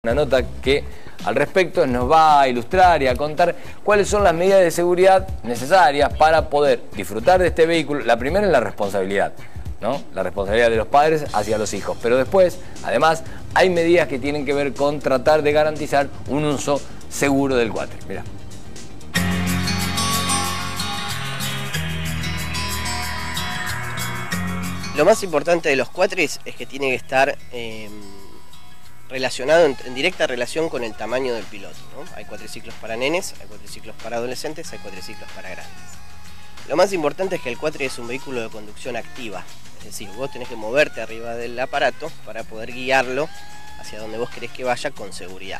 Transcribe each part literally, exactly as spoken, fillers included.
Una nota que al respecto nos va a ilustrar y a contar cuáles son las medidas de seguridad necesarias para poder disfrutar de este vehículo. La primera es la responsabilidad, ¿no? La responsabilidad de los padres hacia los hijos. Pero después, además, hay medidas que tienen que ver con tratar de garantizar un uso seguro del cuatri. Mirá. Lo más importante de los cuatris es que tiene que estar eh, relacionado en, en directa relación con el tamaño del piloto, ¿no? Hay cuatriciclos para nenes, hay cuatriciclos para adolescentes, hay cuatriciclos para grandes. Lo más importante es que el cuatri es un vehículo de conducción activa, es decir, vos tenés que moverte arriba del aparato para poder guiarlo hacia donde vos querés que vaya con seguridad.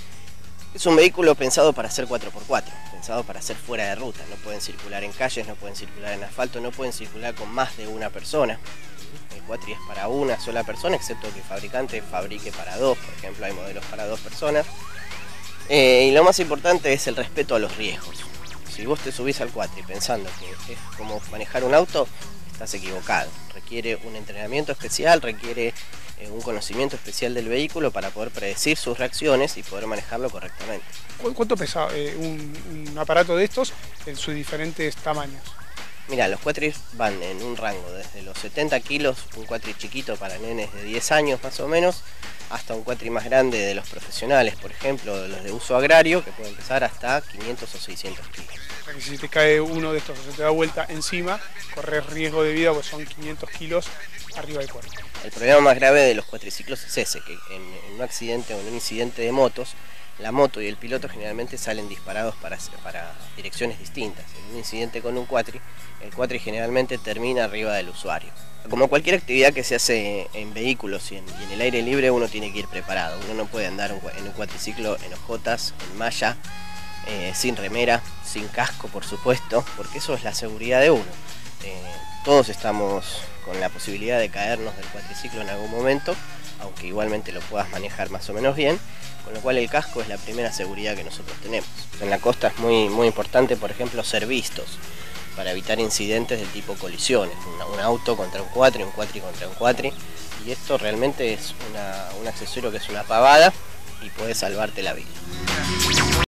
Es un vehículo pensado para hacer cuatro por cuatro, pensado para hacer fuera de ruta. No pueden circular en calles, no pueden circular en asfalto, no pueden circular con más de una persona. El cuatri es para una sola persona, excepto que el fabricante fabrique para dos. Por ejemplo, hay modelos para dos personas. Eh, y lo más importante es el respeto a los riesgos. Si vos te subís al cuatri pensando que es como manejar un auto, estás equivocado. Requiere un entrenamiento especial, requiere eh, un conocimiento especial del vehículo para poder predecir sus reacciones y poder manejarlo correctamente. ¿Cuánto pesa eh, un, un aparato de estos en sus diferentes tamaños? Mira, los cuatris van en un rango desde los setenta kilos, un cuatri chiquito para nenes de diez años más o menos, hasta un cuatri más grande de los profesionales, por ejemplo, de los de uso agrario, que pueden pesar hasta quinientos o seiscientos kilos. O sea que si te cae uno de estos o se te da vuelta encima, corres riesgo de vida, pues son quinientos kilos arriba del cuerpo. El problema más grave de los cuatriciclos es ese, que en, en un accidente o en un incidente de motos, la moto y el piloto generalmente salen disparados para, para direcciones distintas. En un incidente con un cuatri, el cuatri generalmente termina arriba del usuario. Como cualquier actividad que se hace en vehículos y en, y en el aire libre, uno tiene que ir preparado. Uno no puede andar en un cuatriciclo en hojotas, en malla, eh, sin remera, sin casco, por supuesto, porque eso es la seguridad de uno. Eh, todos estamos con la posibilidad de caernos del cuatriciclo en algún momento, aunque igualmente lo puedas manejar más o menos bien, con lo cual el casco es la primera seguridad que nosotros tenemos. En la costa es muy, muy importante, por ejemplo, ser vistos para evitar incidentes de tipo colisiones, una, un auto contra un cuatri, un cuatri contra un cuatri, y esto realmente es una, un accesorio que es una pavada y puede salvarte la vida.